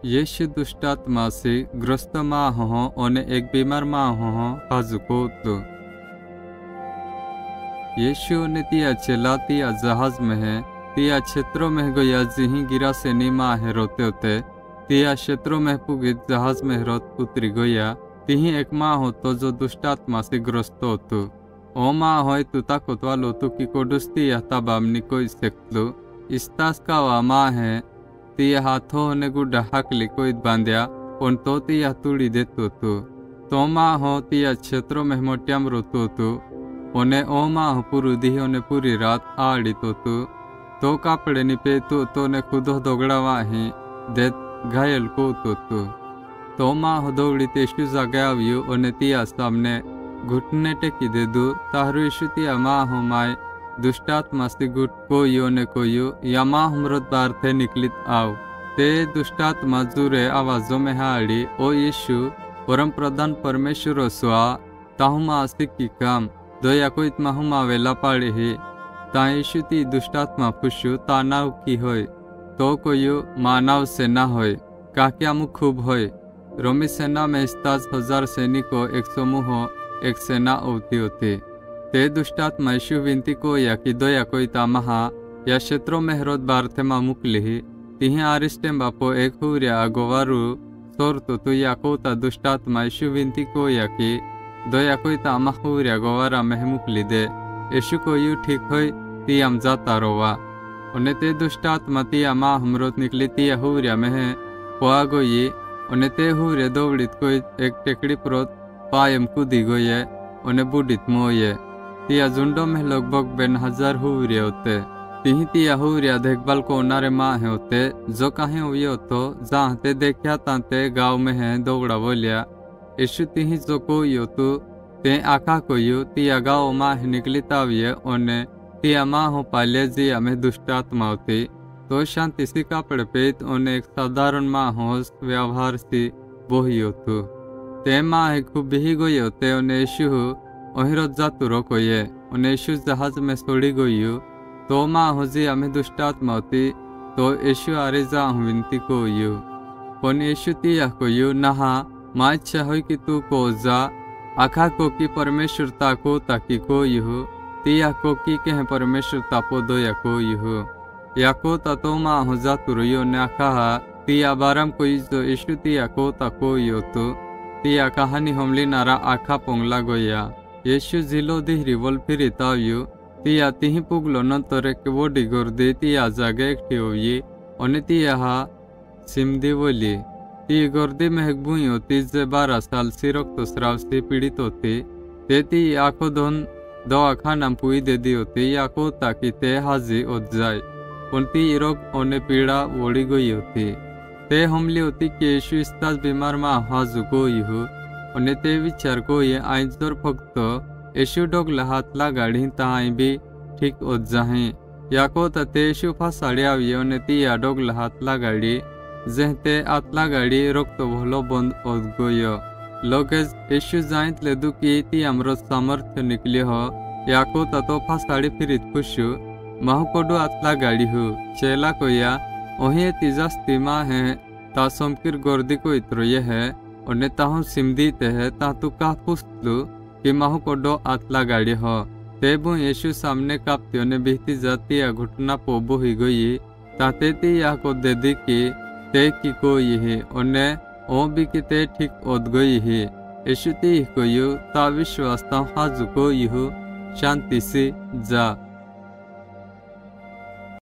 यीशु दुष्टात्मा से ग्रस्त माँ हो और एक बीमार माँ हो हाजुको तो यीशु ने तिया चला तिया जहाज में है तिया क्षेत्रों में गया जिही गिरा से नीमा है रोते होते तिया क्षेत्रों में पुगित जहाज में रोत उतरी गया तिही एक माँ हो तो जो दुष्टात्मा से ग्रस्त हो तो ओ माँ हो तू ताकत वालो तू की कोडुस्ती या तबामनी कोई सकलो इस्तास का वा माँ है तिया हाथों ने गुड्डा हकली कोई बांध्या उन तो तिया तुड़ी देतो तो माँ हो तिया क्षेत्रों में मोट्याम रोतो तो उन्हें ओ माँ हो पूरी दी उन्हें पूरी रात आड़ी तो कापड़े निपे तो ने खुदो दोगड़ावा ही दे घायल को तो माँ हो दौड़ी तेशु जागाव्यू उन्हें तिया सामने घुटने टेकी दे दू ताहरू यीशु तिया माँ हो माए दुष्टात्मा से गुट को यो ने को यो या माँ हमरत बार थे निकलित आओ ते दुष्टात्मा जुरे आवाजों में हाड़ी ओ यीशु परम प्रधान परमेश्वर स्वा ताहुमा आस्तिक की काम दोया को इतना हुमा वेला पाड़े है ता यीशु ती दुष्टात्मा पुषु तानाव की होय तो को यो मानव से ना होय काक्या मुख खूब होय रोमी सेना में 10,000 सैनिकों 100 मुहो एक सेना होती होती ते दुष्टात्मा यीशु विनती को या कि दोया कोई तामहा या क्षेत्रों में हरोद बारथे मा मुकली तिही आरिस्टे बापो एक हुरिया अगोवारू सोर तो या कोता दुष्टात्मा यीशु विनती को या कि दोया कोई तामा हुरिया गोवारा में मुकली दे यीशु को यू ठीक होय तियाम जाता रोवा उन्हें ते दुष्टात्मा तिया माँ हमरोत निकली तिया हुरिया में पोआ गोई उन्हें ते हुरिया दौड़ित कोई एक टेकड़ी प्रोत पायम कूदी गोये उन्हें बुढ़ित मोये तिया झुंडों में लगभग 1000 हुरिया होते तिही तिया हुरिया देखभाल को नारे माँ है होते जो कहीं हुई हो तो जहाँ ते देखा तांते गाँव में है दौड़ा बोलिया यीशु तिही जो कोई हो तू ते आका कोई तिया गाँव माँ है निकली ताविये उन्हें तिया माँ हो पाले जी हमें दुष्टात्मा होती तो शांति सी कापड़ पेत उन्हें एक साधारण माँ हो व्यवहार सी बोही हो तू ते माँ है खूब भी गई होते उन्हें यीशु ओहिरोत जातु रोको ये उन्हें यीशु जहाज में सोड़ी गई तो माँ हो जी हमें दुष्टात्मा होती तो यीशु आरे जा विनती को यू कौन यीशु तिया को यू नहा माँ इच्छा हो कि तू को जा आखा को की परमेश्वर ताको ताकि को यू तिया को की कह परमेश्वर तापो दो या को यू या को तो माँ हो जातु रोयो ने आखा तिया बारम को जो यीशु तिया को ताको यो तो तिया कहानी हमली नारा आखा पोंगला गोया यीशु जिलो दिहरी बोल फिरी ताव्यू तिया तिही पुगलो नंतरे के वोडी गोरदे तिया जागे एकठी होई ओने तिया हा सिमदी बोली ती गोरदी में हकबुई होती जे 12 साल से रक्तस्राव से पीड़ित होती ते ती आखो दोन दवा खाना पुई दे दी होती या को ताकि ते हाजी हो जाए उनती रोग ओने पीड़ा वोड़ी गई होती ते हमली होती कि यीशु इस्तास बीमार माँ हाजू गोई हो उन्हें ते विचार को ये आइजोर फक्त यीशु डोगला हाथला गाड़ी ताई भी ठीक हो जाए या को ते यीशु फासाड़िया उन्हें तिया डोगला हाथला गाड़ी जहते आतला गाड़ी रोक तो भलो बंद हो गयो लोग यीशु जाइत ले दु की ती अमृत सामर्थ्य निकले हो या को तो फासाड़ी फिरित खुशु महु कोडो आतला गाड़ी हो चेला को या ओही तिजास्ती माँ है ता सोमकिर गोर्दी को इत्रो ये है उन्हें ताहु सिमदी ते है ता तू का पुस्तलू कि महु कोडो आतला गाड़ी हो तेबु यीशु सामने कापती उन्हें बिहती जाती या घुटना पोबो ही गई ताते ती या को दे दी कि ते की को ये उन्हें ओ भी कि ते ठीक ओद गई है यीशु ती को यू ता विश्वास ता हाजु को यू शांति से जा।